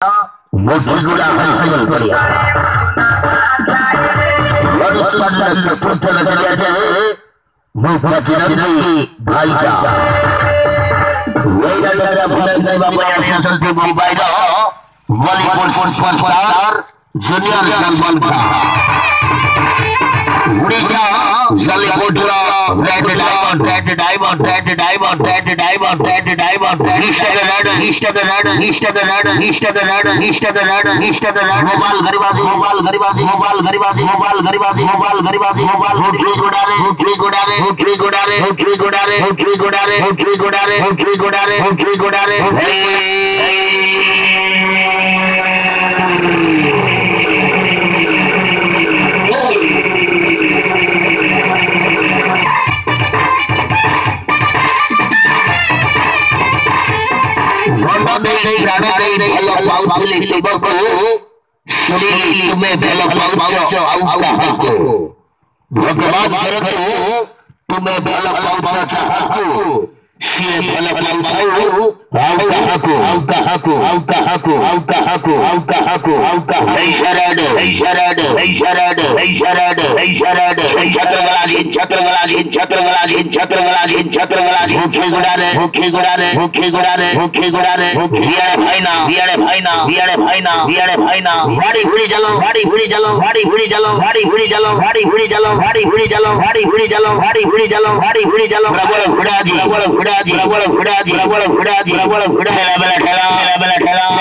मोटी गुड़ा हंसल बढ़िया बड़ी सुंदर के पुत्र लगे थे मुझे चिरंजी भाई का वेदा लगा भले गए बाबा हंसल के मुंबई का volleyball superstar junior Salman Khan Odisha जलीकोटरा red diamond red diamond red diamond red diamond red diamond east red east red east red east red east red east red mobile गरीबादी मोबाइल गरीबादी मोबाइल गरीबादी मोबाइल गरीबादी मोबाइल गरीबादी मोबाइल होटली गोडारे होटली गोडारे होटली गोडारे होटली गोडारे होटली गोडारे होटली गोडारे होटली गोडारे होटली गोडारे भगवान तुम्हें भला पाओ ये भला पाओ आओ कहाको आओ कहाको आओ कहाको आओ कहाको आओ कहाको आओ कहा हे शरद हे शरद हे शरद हे शरद हे शरद छत्रगलाजी छत्रगलाजी छत्रगलाजी छत्रगलाजी छत्रगलाजी मुखी गुडारे मुखी गुडारे मुखी गुडारे मुखी गुडारे बियाड़े भाईना बियाड़े भाईना बियाड़े भाईना बियाड़े भाईना गाड़ी घुड़ी चलो गाड़ी घुड़ी चलो गाड़ी घुड़ी चलो गाड़ी घुड़ी चलो गाड़ी घुड़ी चलो गाड़ी घुड़ी चलो गाड़ी घुड़ी चलो गाड़ी घुड़ी चलो गाड़ी घुड़ी चलो प्रबल घुड़ाजी प्रबल घुड़ाजी प्रबल घुड़ाजी प्रबल घुड़ाजी प्रबल घुड़ा ठेला बेला ठेला ठेला बेला ठेला